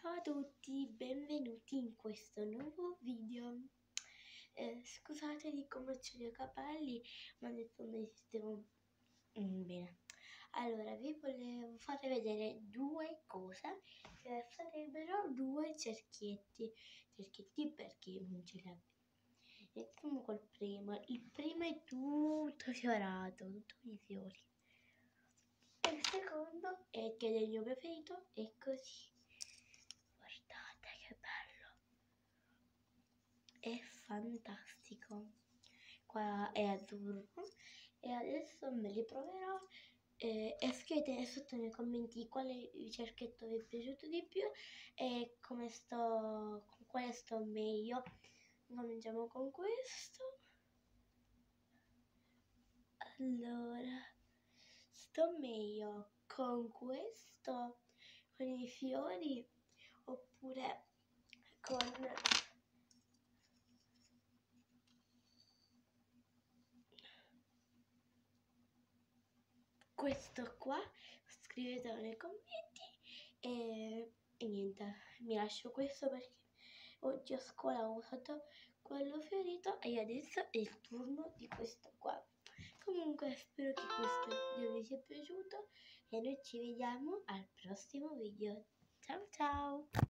Ciao a tutti, benvenuti in questo nuovo video. Scusate di come ho i capelli, ma ho detto mi sistemo bene. Allora, vi volevo fare vedere due cose che sarebbero due cerchietti perché non ce li abbiamo. Iniziamo col primo. Il primo è tutto fiorato, tutto di fiori. E il secondo è che è il mio preferito, è così. Guardate che bello, è fantastico. Qua è azzurro e adesso me li proverò e scrivete sotto nei commenti quale cerchietto vi è piaciuto di più e con quale sto meglio. Cominciamo con questo. Allora, sto meglio con questo, con i fiori, oppure con questo qua? Scrivetelo nei commenti e niente, mi lascio questo perché oggi a scuola ho usato quello fiorito e adesso è il turno di questo qua. Comunque spero che questo video vi sia piaciuto e noi ci vediamo al prossimo video. Ciao ciao!